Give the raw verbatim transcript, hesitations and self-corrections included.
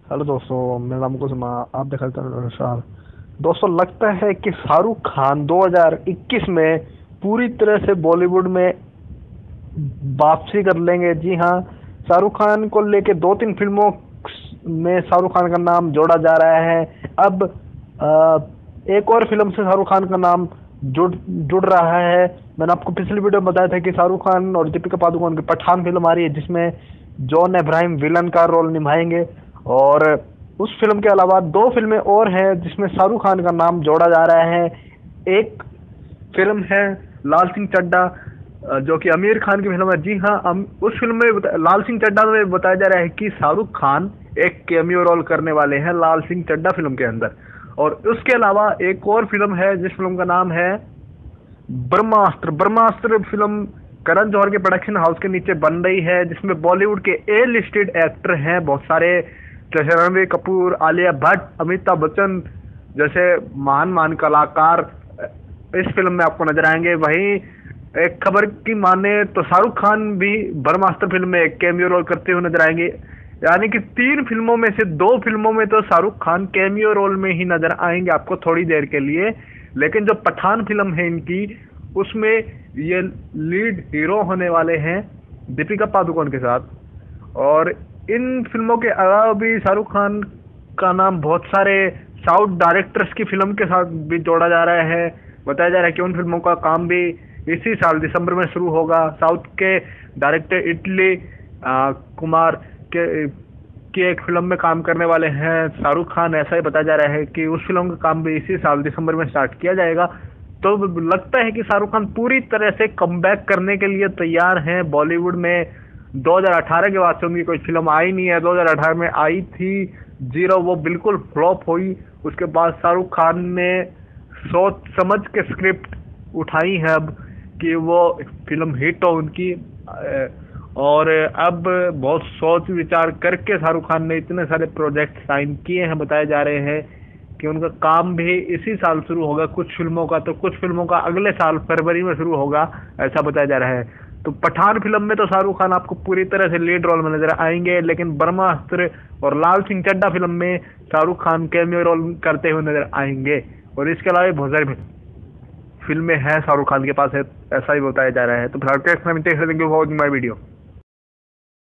Hello दोस्तों, मेरा नाम कुसुमा। आप देखा अनुसार दोस्तों, लगता है कि शाहरुख खान दो हज़ार इक्कीस में पूरी तरह से बॉलीवुड में वापसी कर लेंगे। जी हाँ, शाहरुख खान को लेके दो तीन फिल्मों में शाहरुख खान का नाम जोड़ा जा रहा है। अब अ, एक और फिल्म से शाहरुख खान का नाम जुड़ जुड़ रहा है। मैंने आपको पिछली वीडियो में बताया था कि शाहरुख खान और दीपिका पादुकोण की पठान फिल्म आ रही है, जिसमें जॉन अब्राहम विलन का रोल निभाएंगे। और उस फिल्म के अलावा दो फिल्में और हैं जिसमें शाहरुख खान का नाम जोड़ा जा रहा है। एक फिल्म है लाल सिंह चड्ढा, अ, जो कि आमिर खान की फिल्म है। जी हाँ, अम, उस फिल्म में बता- लाल सिंह चड्ढा में बताया जा रहा है कि शाहरुख खान एक कैमियो रोल करने वाले हैं लाल सिंह चड्ढा फिल्म के अंदर। और उसके अलावा एक और फिल्म है जिस फिल्म का नाम है ब्रह्मास्त्र। ब्रह्मास्त्र फिल्म करण जौहर के प्रोडक्शन हाउस के नीचे बन रही है, जिसमें बॉलीवुड के ए लिस्टेड एक्टर हैं बहुत सारे, जैसे रणबीर कपूर, आलिया भट्ट, अमिताभ बच्चन जैसे महान महान कलाकार इस फिल्म में आपको नजर आएंगे। वहीं एक खबर की माने तो शाहरुख खान भी ब्रह्मास्त्र फिल्म में एक कैमियो रोल करते हुए नजर आएंगे। यानी कि तीन फिल्मों में से दो फिल्मों में तो शाहरुख खान कैमियो रोल में ही नजर आएंगे आपको थोड़ी देर के लिए। लेकिन जो पठान फिल्म है इनकी, उसमें ये लीड हीरो होने वाले हैं दीपिका पादुकोण के साथ। और इन फिल्मों के अलावा भी शाहरुख खान का नाम बहुत सारे साउथ डायरेक्टर्स की फिल्म के साथ भी जोड़ा जा रहा है। बताया जा रहा है कि उन फिल्मों का काम भी इसी साल दिसंबर में शुरू होगा। साउथ के डायरेक्टर इटली आ, कुमार के की एक फिल्म में काम करने वाले हैं शाहरुख खान। ऐसा ही बताया जा रहा है कि उस फिल्म का काम भी इसी साल दिसंबर में स्टार्ट किया जाएगा। तो लगता है कि शाहरुख खान पूरी तरह से कमबैक करने के लिए तैयार हैं बॉलीवुड में। दो हज़ार अठारह के बाद से उनकी कोई फिल्म आई नहीं है। दो हज़ार अठारह में आई थी जीरो, वो बिल्कुल फ्लॉप हुई। उसके बाद शाहरुख खान ने सोच समझ के स्क्रिप्ट उठाई है अब कि वो फिल्म हिट हो उनकी। और अब बहुत सोच विचार करके शाहरुख खान ने इतने सारे प्रोजेक्ट साइन किए हैं। बताए जा रहे हैं कि उनका काम भी इसी साल शुरू होगा, कुछ फिल्मों का तो कुछ फिल्मों का अगले साल फरवरी में शुरू होगा, ऐसा बताया जा रहा है। तो पठान फिल्म में तो शाहरुख खान आपको पूरी तरह से लीड रोल में नजर आएंगे, लेकिन ब्रह्मास्त्र और लाल सिंह चड्ढा फिल्म में शाहरुख खान कैमियो रोल करते हुए नजर आएंगे। और इसके अलावा बहुत सारी फिल्में हैं शाहरुख खान के पास है, ऐसा ही बताया जा रहा है। तो फिलहाल thank you for watching my video.